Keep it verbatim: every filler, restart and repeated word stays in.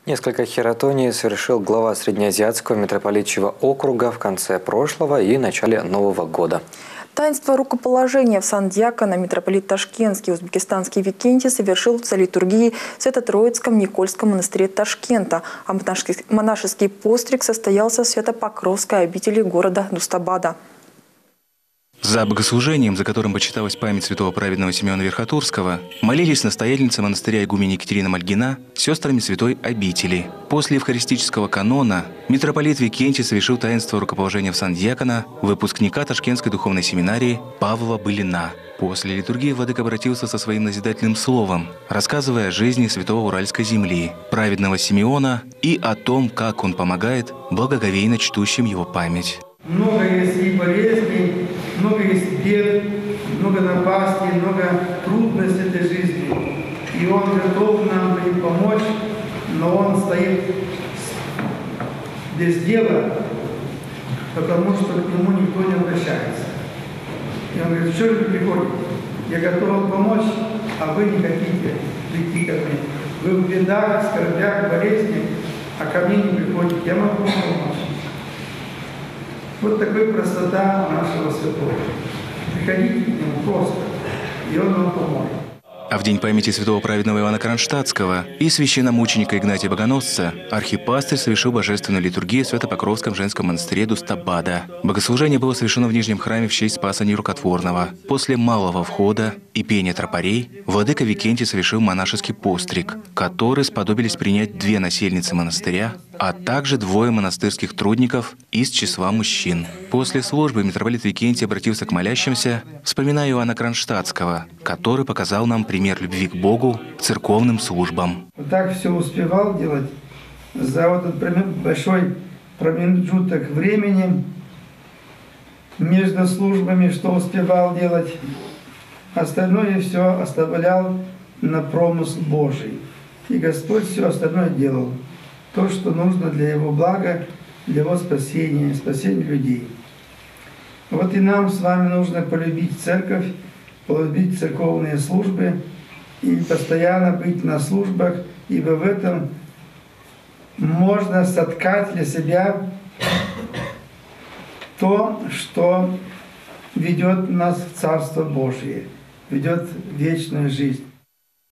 Несколько хератоний совершил глава Среднеазиатского митрополитчего округа в конце прошлого и начале Нового года. Таинство рукоположения в сан диакона митрополит Ташкентский узбекистанский Викентий совершил в литургии в Свято-Троицком Никольском монастыре Ташкента, а монашеский постриг состоялся в Свято-Покровской обители города Дустабада. За богослужением, за которым почиталась память святого праведного Симеона Верхотурского, молились настоятельница монастыря игуменя Екатерина Мальгина с сестрами святой обители. После евхаристического канона митрополит Викентий совершил таинство рукоположения в сан диакона выпускника Ташкентской духовной семинарии Павла Былина. После литургии владыка обратился со своим назидательным словом, рассказывая о жизни святого Уральской земли, праведного Симеона и о том, как он помогает благоговейно чтущим его память. Много есть и болезней, много есть бед, много напастей, много трудностей этой жизни. И Он готов нам им помочь, но Он стоит без дела, потому что к Нему никто не обращается. И Он говорит: что же приходите? Я готов вам помочь, а вы не хотите прийти ко мне. Вы в бедах, скорбях, болезнях, а ко мне не приходите. Я могу вам помочь. Вот такая простота нашего святого. Приходите к Нему просто, и Он вам поможет. А в день памяти святого праведного Иоанна Кронштадтского и священномученика Игнатия Богоносца архипастырь совершил божественную литургию в Свято-Покровском женском монастыре Дустабада. Богослужение было совершено в Нижнем храме в честь Спаса Нерукотворного. После малого входа и пения тропарей владыка Викентий совершил монашеский постриг, который сподобились принять две насельницы монастыря, а также двое монастырских трудников из числа мужчин. После службы митрополит Викентий обратился к молящимся, вспоминая Иоанна Кронштадтского, который показал нам пример любви к Богу, к церковным службам. Вот так все успевал делать за вот этот большой промежуток времени между службами, что успевал делать. Остальное все оставлял на промысл Божий. И Господь все остальное делал. То, что нужно для Его блага, для Его спасения, спасения людей. Вот и нам с вами нужно полюбить церковь, полюбить церковные службы и постоянно быть на службах, ибо в этом можно соткать для себя то, что ведет нас в Царство Божие, ведет в вечную жизнь.